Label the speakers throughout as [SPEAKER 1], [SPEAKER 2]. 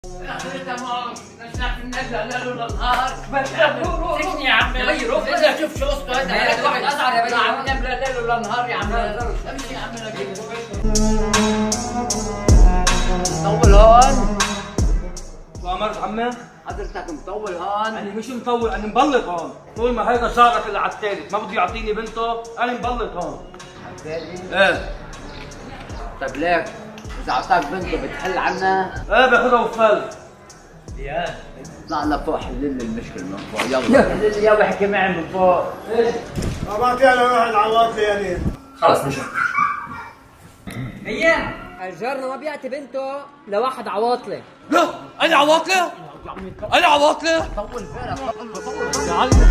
[SPEAKER 1] تمام نشرح في النبله لا له نهار سكني يا عمي روح اذا شوف شو قصته هذا واحد ازعر يا بني عم نبله لا له نهار يا عمي امشي يا عمي مطول هون
[SPEAKER 2] شو امرت عمي؟
[SPEAKER 1] حضرتك مطول هون
[SPEAKER 2] انا مش مطول انا مبلط هون طول ما هيدا صارت اللي على الثالث ما بده يعطيني بنته انا مبلط هون
[SPEAKER 1] على الثالث؟
[SPEAKER 2] ايه
[SPEAKER 1] طيب ليك اذا اعطاك بنته بتحل عنها؟
[SPEAKER 2] ايه باخذها وفل
[SPEAKER 1] يا اطلع لفوق حل لي المشكله من فوق يلا حل لي اياه واحكي معي من فوق
[SPEAKER 3] ايش؟ بعطيها لواحد عواطلي يعني
[SPEAKER 1] خلص نشوف هي
[SPEAKER 4] الجارنا ما بيعطي بنته لواحد عواطله.
[SPEAKER 2] لا انا عواطله؟ انا عواطله؟
[SPEAKER 1] طول بالك طول
[SPEAKER 2] يا علي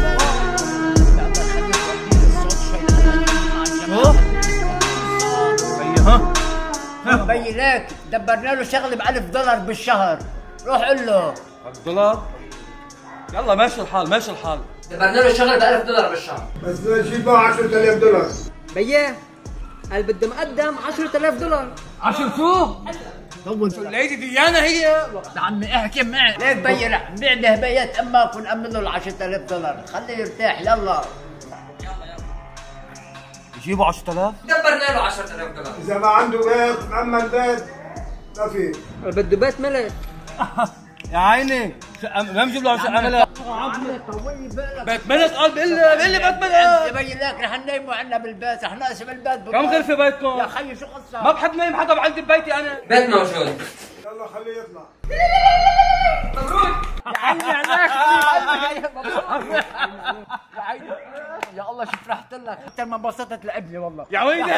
[SPEAKER 2] شو؟
[SPEAKER 1] بيي ليك دبرنا له شغله ب$1000 بالشهر روح قول له
[SPEAKER 2] $1000 يلا ماشي الحال ماشي الحال
[SPEAKER 1] دبرنا له شغله ب$1000 بالشهر
[SPEAKER 3] بس بدنا نجيب معه $10,000
[SPEAKER 4] بيي قال بده مقدم $10,000.
[SPEAKER 2] 10 شو؟
[SPEAKER 1] طول
[SPEAKER 2] الليدي ديانا هي
[SPEAKER 1] يا عمي احكي معي ليك بيي رح نبيع ذهبيات امك ونأمن له $10,000 خليه يرتاح يلا
[SPEAKER 2] يجيبوا 10000
[SPEAKER 1] دبرنا له $10,000
[SPEAKER 3] اذا ما عنده بيت مأمن بيت ما في
[SPEAKER 4] قال بده بيت ملك.
[SPEAKER 2] يا عيني ما بجيب له شقه ملك
[SPEAKER 1] عمي طولي بالك
[SPEAKER 2] بيت ملك قال بقول لي بيت
[SPEAKER 1] يا
[SPEAKER 2] ملك
[SPEAKER 1] بيي ليك رح ننيموا عنا بالبيت رح نقسم البيت
[SPEAKER 2] كم غرفه بيتكم؟
[SPEAKER 1] يا خيي شو قصة
[SPEAKER 2] ما بحب نايم حدا بعندي ببيتي انا
[SPEAKER 1] بيت موجود
[SPEAKER 3] يلا خليه يطلع
[SPEAKER 1] يا الله شو فرحت لك اكثر ما انبسطت لابني والله
[SPEAKER 2] يا ويلي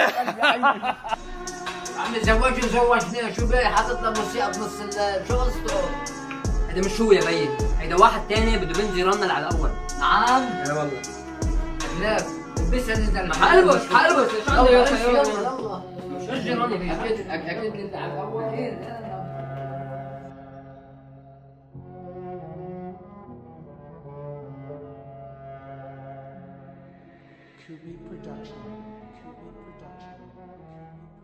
[SPEAKER 1] عمي زوجني زوجني شو بيه حاطط له موسيقى بنص الليل شو قصته؟
[SPEAKER 4] هذا مش هو يا بيي، هيدا واحد تاني بده بنت يرنل على الاول.
[SPEAKER 1] نعم
[SPEAKER 2] اي والله
[SPEAKER 1] لا البسها نزل
[SPEAKER 4] حلبس حلبس
[SPEAKER 1] يلا يلا يلا شو الجيران اكيد انت على الاول
[SPEAKER 5] QB Production. QB Production.